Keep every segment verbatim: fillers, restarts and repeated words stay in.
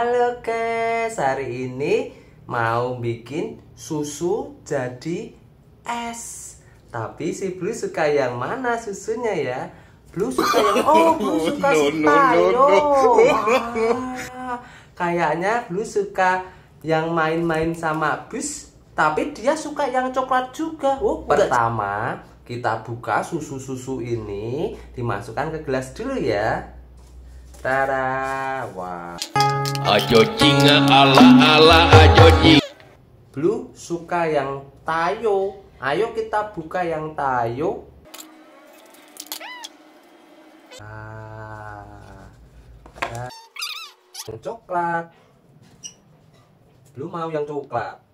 Halo guys, hari ini mau bikin susu jadi es. Tapi si Blue suka yang mana susunya ya? Blue suka yang oh Blue suka no, si no, Tayo. no, no. Wah, kayaknya Blue suka yang main-main sama bus, tapi dia suka yang coklat juga. Oh, pertama kita buka susu-susu ini, dimasukkan ke gelas dulu ya. Tada, wah. Ajo cinga ala ala ajo cinga. Blue suka yang Tayo. Ayo kita buka yang Tayo. Ah, yang coklat. Blue mau yang coklat.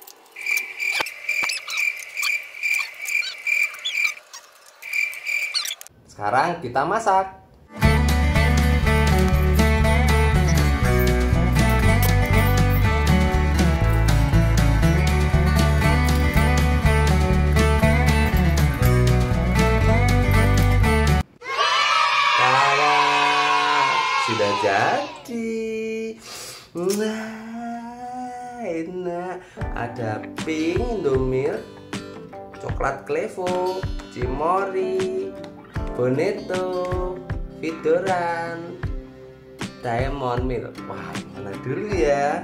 Sekarang kita masak. Sudah jadi. Nah, enak. Ada pink Indomilk, coklat Clevo, Cimory, Bonetto, Fidoran, Diamond Milk. Wah, mana dulu ya?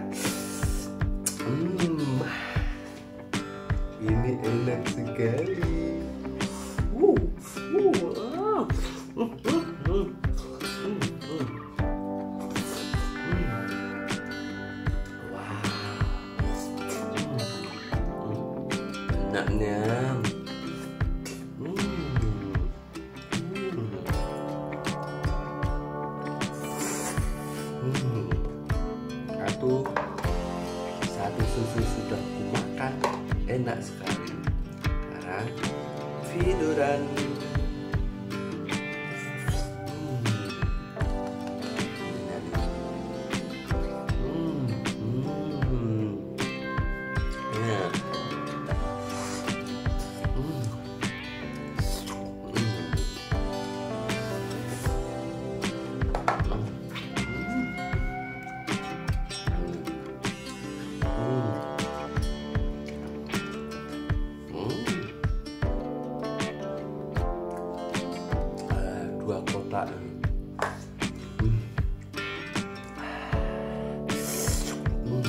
Hmm, ini enak sekali. Uh, uh, uh, uh, uh. Enaknya. Hmm. Hmm. Satu satu susu sudah kumakan, enak sekali. Sekarang Fidoran. Dua kotak. Hmm. Hmm.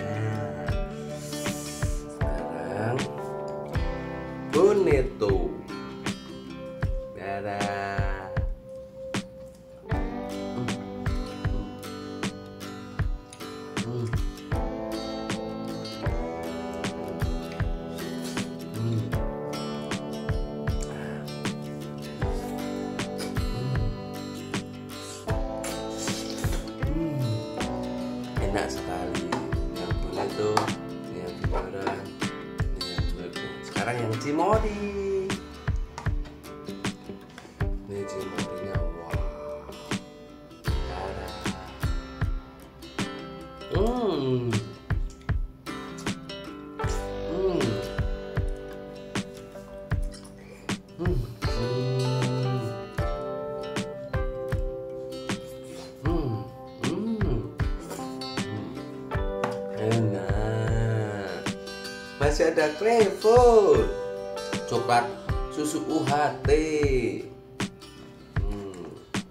Sekarang Bonetto. Dadah. Hmm. Hmm. Hmm. Enak sekali yang Bonetto, yang Fidoran, yang Bonetto. Sekarang yang Cimory. Ini Cimorynya, wow. Tada. Hmm. Hmm. Hmm. Hmm. Hmm. Enak. Masih ada Clevo, coklat susu U H T. Hmm.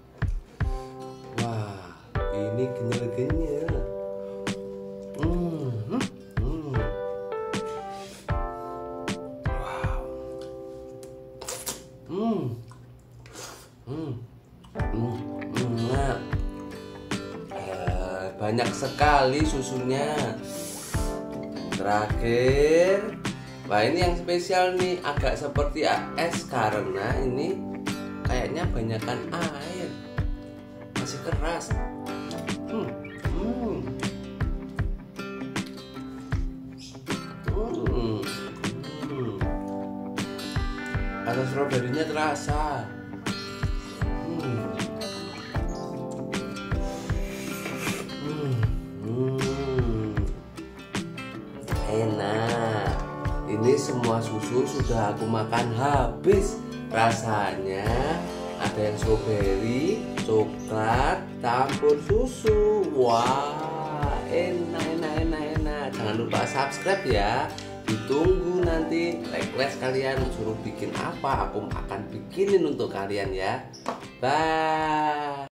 Wah, ini kenyal-kenyal. Hmm. Hmm. Wow. Hmm. Hmm. Hmm. Enak. Eh, banyak sekali susunya. Terakhir, wah ini yang spesial nih, agak seperti es karena ini kayaknya banyakan air, masih keras. Hmm. Hmm. Hmm. Hmm. Ada stroberinya terasa. Hmm. Enak. Ini semua susu sudah aku makan habis. Rasanya ada yang strawberry, coklat, campur susu. Wow. Jangan lupa subscribe ya. Ditunggu nanti request kalian suruh bikin apa, aku akan bikinin untuk kalian ya. Bye.